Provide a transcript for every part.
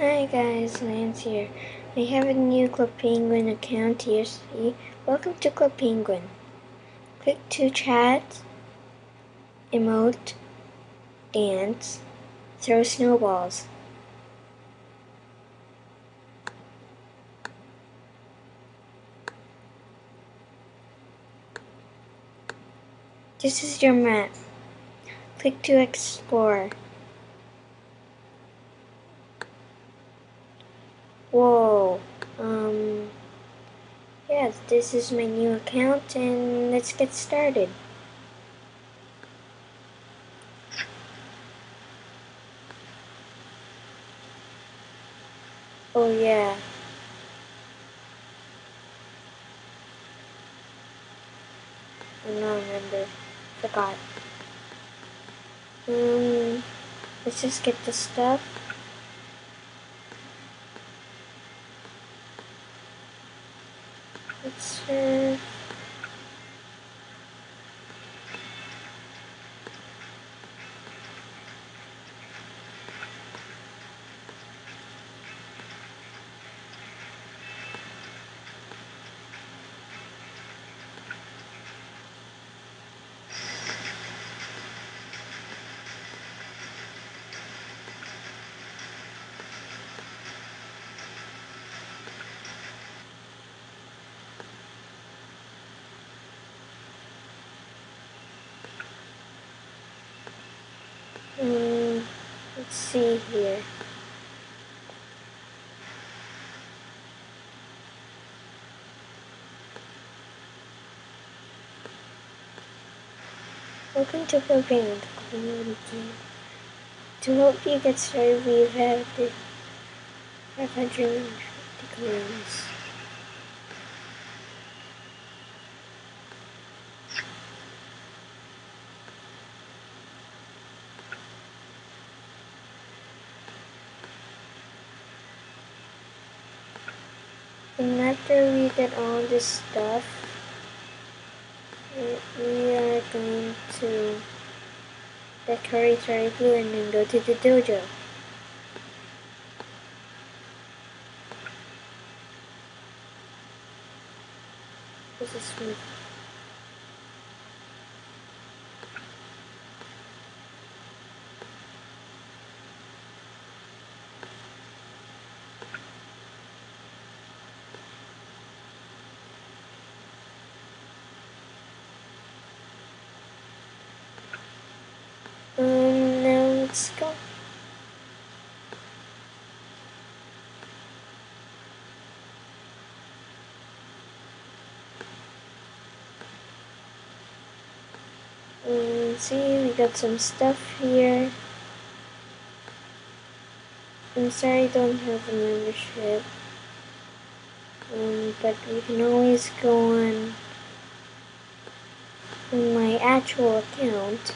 Hi guys, Lance here. I have a new Club Penguin account here. See, welcome to Club Penguin. Click to chat, emote, dance, throw snowballs. This is your map. Click to explore. Whoa. Yes, this is my new account and let's get started. Oh yeah. I don't remember. Forgot. Let's just get the stuff. Let's let's see here. Welcome to Programming Community. To help you get started, we have the 550 coins. And after we get all this stuff, we are going to decorate our igloo and then go to the dojo. This is smooth. Now let's go. See, we got some stuff here. I'm sorry I don't have a membership. But we can always go on my actual account.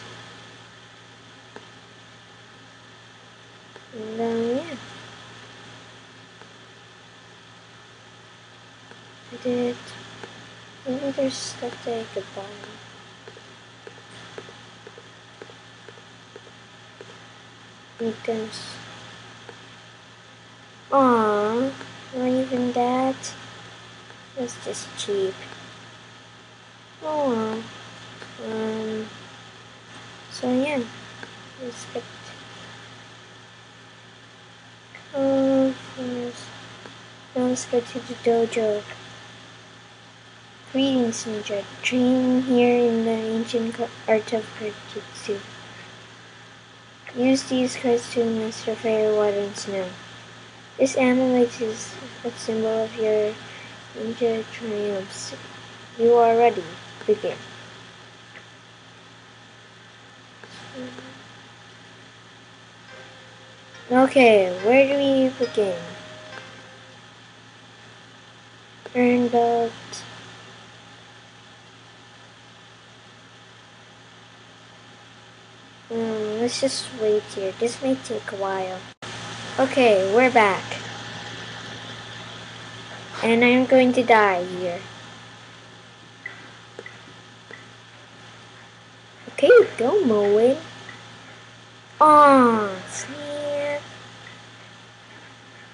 And yeah. I did. Maybe there's stuff that I could buy. Like this. Aww, not even that. That's just cheap. Oh well. So yeah, let's get first. Now let's go to the dojo. Greetings, ninja. Training here in the ancient art of Kujutsu. Use these cards to master fire, water, and snow. This amulet is a symbol of your ninja triumphs. You are ready. Begin. Okay, where do we begin? Earn belt. Let's just wait here. This may take a while. Okay, we're back. And I'm going to die here. Okay, go mowing. Aw, snap.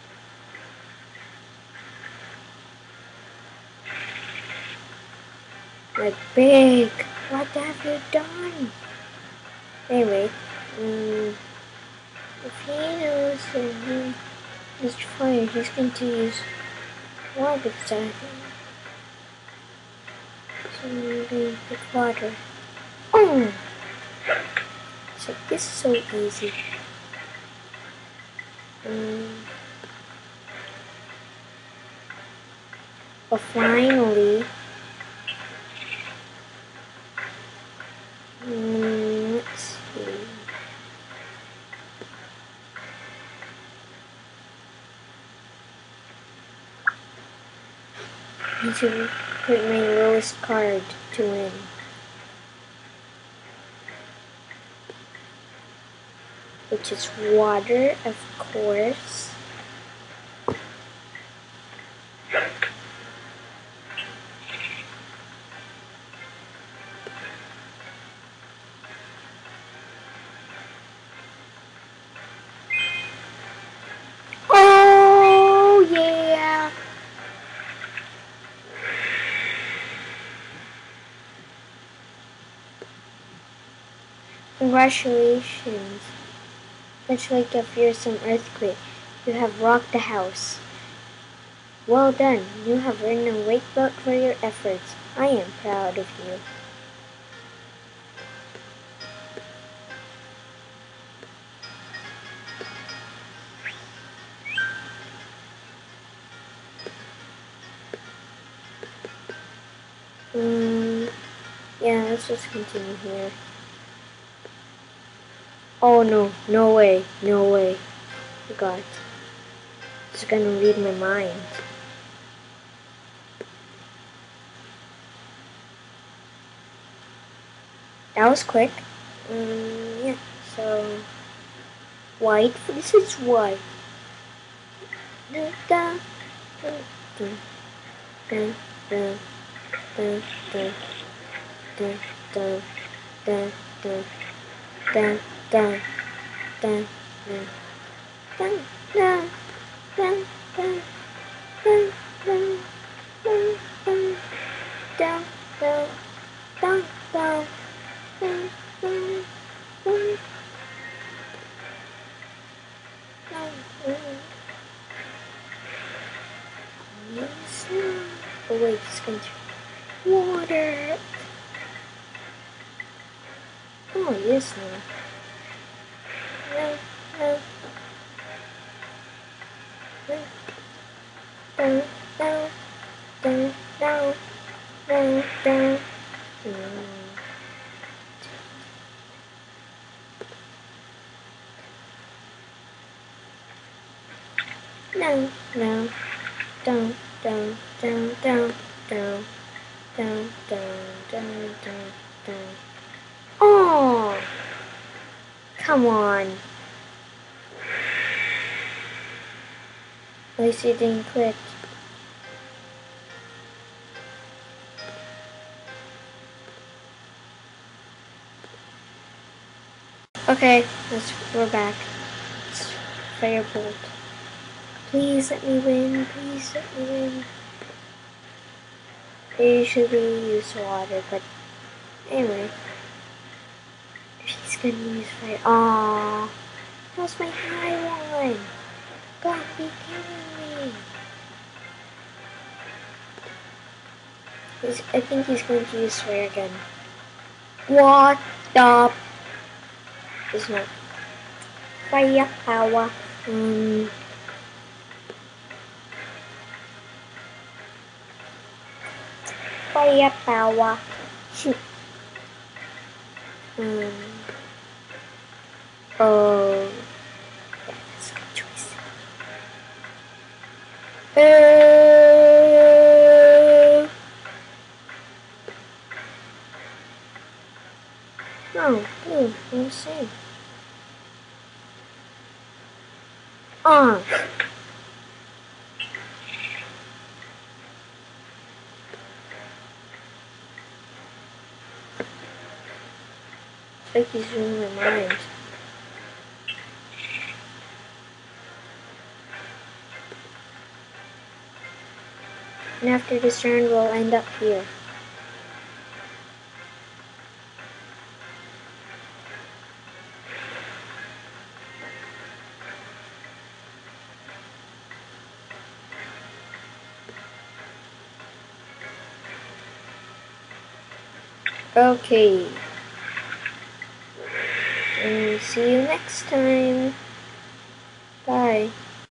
Like big. What have you done? Anyway, if he knows that he is fire, he's going to use water exactly. So maybe with water. Oh! So this is so easy. But finally, let's see. I need to put my lowest card to win. Which is water, of course. Oh, yeah! Congratulations. Looks like a fearsome earthquake. You have rocked the house. Well done. You have earned a weight belt for your efforts. I am proud of you. Yeah, let's just continue here. Oh no, no way, no way. God, it's gonna read my mind. That was quick. Yeah, so white, this is white. Da, da, da, da, da, da, da, da, da, da, da, da. Dun, dun, dun, dun, dun, dun, dun, dun, dun, dun, dun, dun, dun, dun, dun, dun, dun, dun, dun, yes. Oh wait, it's going to water. Oh yes, no. No, no. No, no, no, no, no, no, no. No, no, don't, don't, don't, don't, don't, don't, don't, don't, don't. Oh, come on. At least you didn't quit. Okay, we're back. It's Firebolt. Please let me win. Please let me win. I usually use water, but anyway. He's gonna use fire. Aww. That was my high one. God, be kidding me. I think he's going to use fire again. What the? It's not. Fire power. Fire power. Shoot. Oh. Yeah, that's a good choice. No, blue, I'm saying. It's like he's reading my mind. And after this round, we'll end up here. Okay, and see you next time. Bye.